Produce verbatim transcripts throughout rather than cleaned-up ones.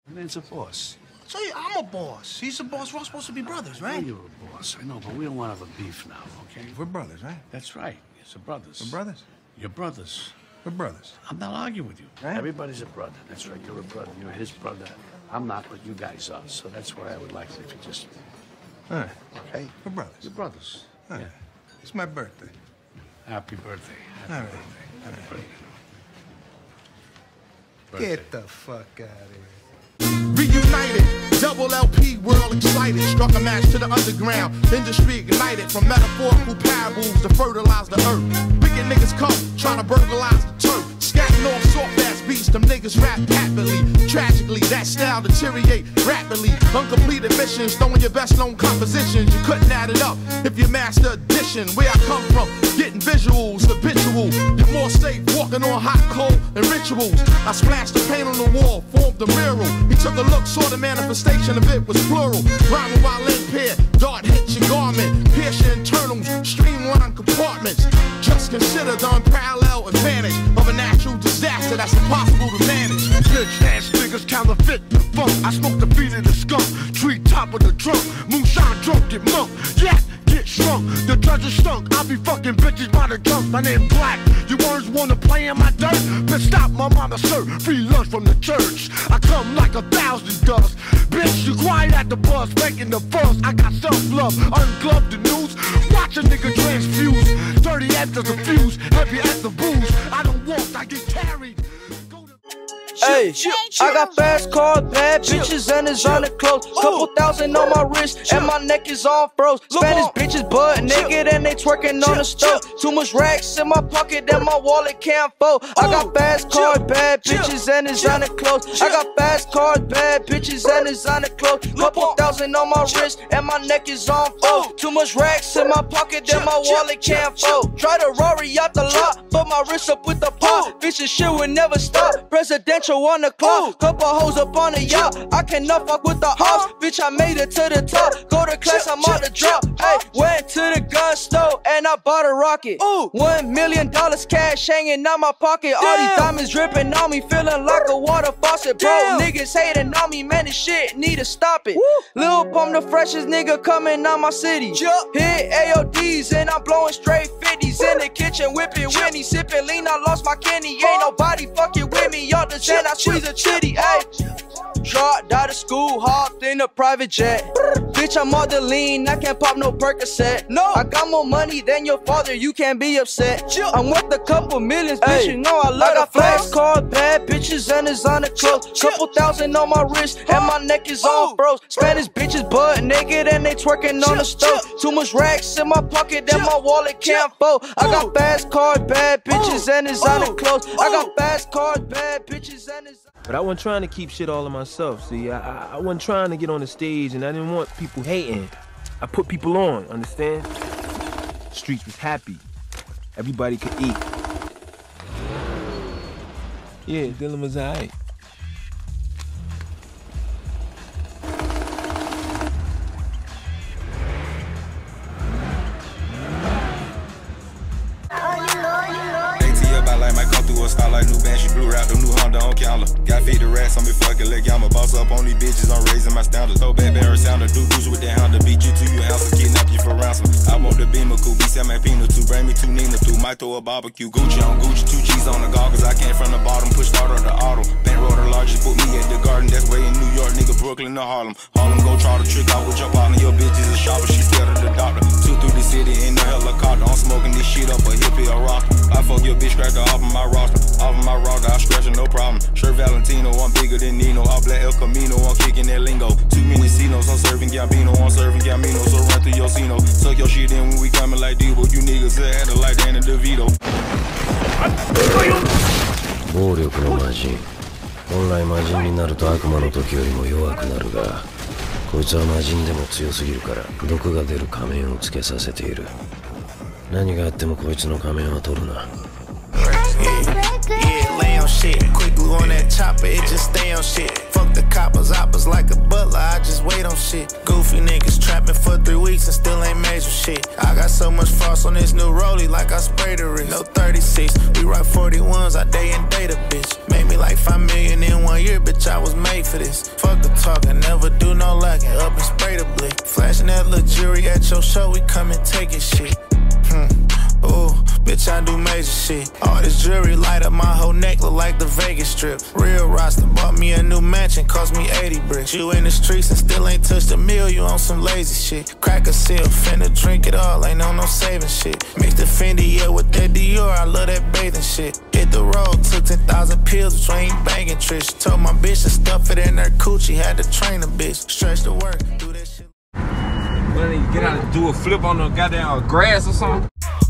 Man's a boss. So yeah, I'm a boss. He's a boss. We're all supposed to be brothers, right? Well, you're a boss. I know, but we don't want to have a beef now, okay? We're brothers, right? That's right. It's a brothers. We're brothers? You're brothers. We're brothers. I'm not arguing with you. Right? Everybody's a brother. That's right. You're a brother. You're his brother. I'm not, but you guys are. So that's why I would like if you just... All right. Okay? We're brothers. You're brothers. All right. Yeah. It's my birthday. Happy birthday. Happy All right. birthday. Happy All right. birthday. Get the fuck out of here. Reunited, double L P, world excited. Struck a match to the underground, industry ignited. From metaphorical parables to fertilize the earth. Wicked niggas come, trying to burglarize the turf. Scatting off soft-ass beats, them niggas rap happily. Tragically, that style deteriorate rapidly. Uncompleted missions, throwing your best known compositions. You couldn't add it up if you master addition. Where I come from, getting visuals, habitual. You're more safe walking on hot coal and rituals. I splashed the paint on the wall, formed the mural. He took a look, saw the manifestation of it was plural. Rhyming while impaired, dart hits your garment. Pierce your internals, streamline compartments. Just consider the unparalleled advantage of a natural disaster that's impossible to manage. Bitch ass niggas counterfeit the funk. I smoke the feet of the skunk, tree top of the trunk. Moonshine drunk, get monk, yeah, get shrunk. The judge is stunk, I be fucking bitches by the dunk. My name Black, you words wanna play in my dirt? Bitch stop, my mama serve free lunch from the church. I come like a thousand dust. Bitch, you quiet at the bus, making the fuss. I got self-love, ungloved the news. Watch a nigga transfuse. Dirty after the fuse, heavy as the booze. I don't walk, I get carried. Hey, I got fast cars, bad bitches, and it's on the clothes. Couple thousand on my wrist, and my neck is all froze. Spanish bitches butt naked, and they twerking on the stove. Too much racks in my pocket that my wallet can't fold. I got fast cars, bad bitches, and it's on the clothes. I got fast cars, bad bitches, and it's on the clothes. Couple thousand on my wrist, and my neck is on fold. Too much racks in my pocket that my wallet can't fold. Try to Rory out the lot, but my wrist up with the pop. Bitches shit would never stop. Presidential on the clock, couple hoes up on the yacht. I cannot fuck with the ops. Bitch, I made it to the top. Go to class, I'm on the drop. Hey, went to the gun store and I bought a rocket. One million dollars cash hanging out my pocket. All these diamonds dripping on me, feeling like a water faucet. Bro, niggas hating on me, man, this shit need to stop it. Lil Pump, the freshest nigga coming out my city. Hit A O Ds and I'm blowing straight fifties in the kitchen, whipping Winnie, sipping lean. I lost my kidney. Ain't nobody fucking with me. Y'all the I squeeze a chitty, ayy. Dropped out of school, hopped in a private jet. Bitch, I'm all the lean, I can't pop no Percocet. No, I got more money than your father, you can't be upset. I'm worth a couple millions, bitch, you know I love I got fast cars, bad bitches, and it's on the clothes. Couple thousand on my wrist, and my neck is all froze. Spanish bitches butt naked, and they twerking on the stove. Too much racks in my pocket that my wallet can't fold. I got fast cars, bad bitches, and it's on the clothes. I got fast cars, bad bitches, and it's... But I wasn't trying to keep shit all to myself, see? I, I, I wasn't trying to get on the stage, and I didn't want people hating. I put people on, understand? The streets was happy. Everybody could eat. Yeah, Dylan was alright. Style like new band, she blew out the new Honda on counter. Got fifty racks on me fucking leg, I'm a boss up on these bitches, I'm raising my standards. So bad, barrel sounder, do boots with that Honda, beat you to your house and kidnap you for ransom. I want the Beamer, cool, B seven Pina, two, bring me two Nina, two, might throw a barbecue. Gucci on Gucci, two cheese on the goggles, I came from the bottom, push start on the auto. Bankroll the largest, put me at the garden, that's way in New York, nigga, Brooklyn to Harlem. Harlem, go try to trick out with your partner, your bitch is a shopper, she scared of the doctor. Two through the city in the helicopter, I'm smoking this shit up a hippie or rock. I fuck your bitch, cracker off of my roster, off of my roster, I scratch it, no problem. Sure Valentino, I'm bigger than Nino, all black El Camino, I'm kicking that lingo. Too many Cinos, I'm serving Gambino, I'm serving Gambino, so run through your Cino. Suck your shit in when we coming like Debo, you niggas that had like Danny DeVito. 暴力の魔人。本来魔人になると悪魔の時よりも弱くなるが、こいつは魔人でも強すぎるから毒が出る仮面をつけさせている。何があってもこいつの仮面は取るな。 Yeah, lay on shit. Quick glue on that chopper, it just stay on shit. Fuck the coppers, oppers like a butler, I just wait on shit. Goofy niggas trapping for three weeks and still ain't major shit. I got so much frost on this new rollie like I sprayed the wrist. No thirty-six, we rock forty-ones, I day and date a bitch. Made me like five million in one year, bitch, I was made for this. Fuck talking, never do no lacking. Up and spray the blick. Flashing that little jury at your show, we come and take it shit. Hmm. Ooh, bitch, I do major shit. All this jewelry light up my whole neck, look like the Vegas Strip. Real roster, bought me a new mansion, cost me eighty bricks. You in the streets and still ain't touched a meal, you on some lazy shit. Crack a seal, finna drink it all, ain't on no saving shit. Mix the Fendi, yeah, with that Dior, I love that bathing shit. Hit the road, took ten thousand pills, which I ain't banging tricks. Told my bitch to stuff it in her coochie, had to train a bitch. Stretch the work, do that shit. When you get out and do a flip on the goddamn grass or something?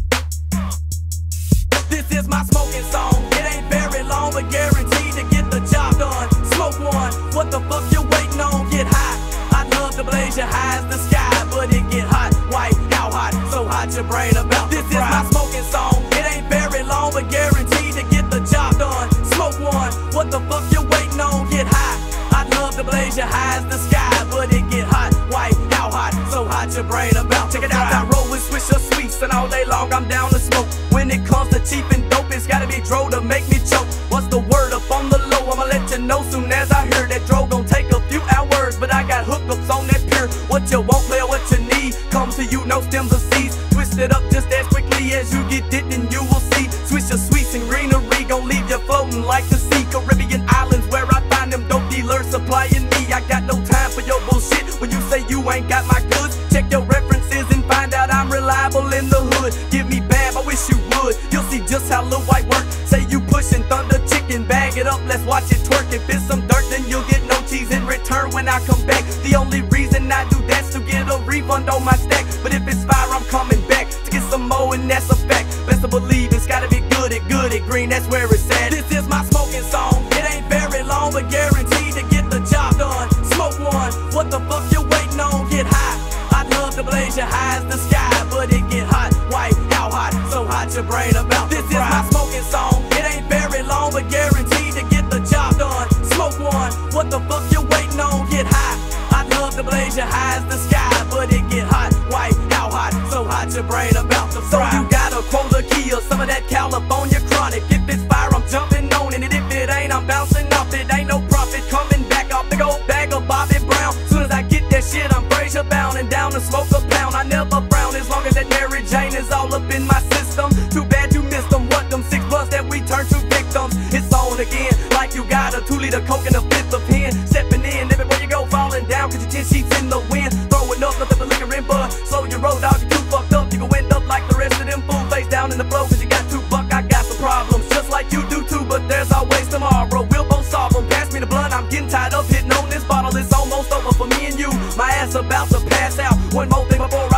This is my smoking song. It ain't very long, but guaranteed to get the job done. Smoke one. What the fuck you waiting on? Get high. I love to blaze your high as the sky, but it get hot. White, how hot? So hot your brain about. This is my smoking song. It ain't very long, but guaranteed to get the job done. Smoke one. What the fuck you waiting on? Get high. I love to blaze your high as the sky, but it get hot. White, how hot? So hot your brain about. Check it out. I roll with Swisher Sweets, and all day long I'm down to smoke. When it comes to cheap and dope, it's gotta be dro to make me choke. What's the word up on the low? I'ma let you know soon as I hear that dro gon' take a few hours, but I got hookups on that pier. What you want, player, what you need? Come to you, no stems or seeds. Twist it up just as quickly as you get it, and you will see. Switch your sweets and greenery gon' leave you floating like the sea. Caribbean islands where I find them dope dealers supplying me. I got no time for your bullshit. When you say you ain't got my goods, check your references and find out I'm reliable in the hood. Give me bad, I wish you would. You'll see just how Lil White work. Say you pushing Thunder Chicken, bag it up, let's watch it twerk. If it's some dirt, then you'll get no cheese in return when I come back. The only reason I do that's to get a refund on my stack. But if it's fire, I'm coming back to get some more, and that's a fact. Best to believe it's gotta be good at good at green, that's where it's at. This is my smoking song. It ain't very long, but guaranteed to get the job done. Smoke one. What the fuck you waiting on? Get high. I'd love to blaze your high as the sky, but it get hot. White, how hot? So hot your brain about. This is my smoking song. It ain't very long, but guaranteed to get the job done. Smoke one. What the fuck you waiting on? Get high. I'd love to blaze your high as the sky, but it get hot. White, how hot? So hot your brain about to fry. So you got a Quota key or some of that California chronic. If it's fire, I'm jumping on it, and if it ain't, I'm bouncing off it. Ain't no profit coming back off big old bag of Bobby Brown. Soon as I get that shit, I'm Frazier bound and down to smoke a pound. I never frown as long as that Mary Jane is all up in my system. Too bad you missed them. What them six bucks that we turn to victims? It's on again, like you got a two liter Coke and a fifth of pen. Stepping in everywhere you go, falling down, cause your tin sheets in the wind. Throwing up nothing but liquor in bud. Slow your road, dog, you too fucked up. You gon' end up like the rest of them fools, face down in the flow, cause you got two buck. I got some problems, just like you do too, but there's always tomorrow. We'll both solve them. Pass me the blunt, I'm getting tired of hitting on this bottle. It's almost over for me and you. My ass about to pass out. One more thing before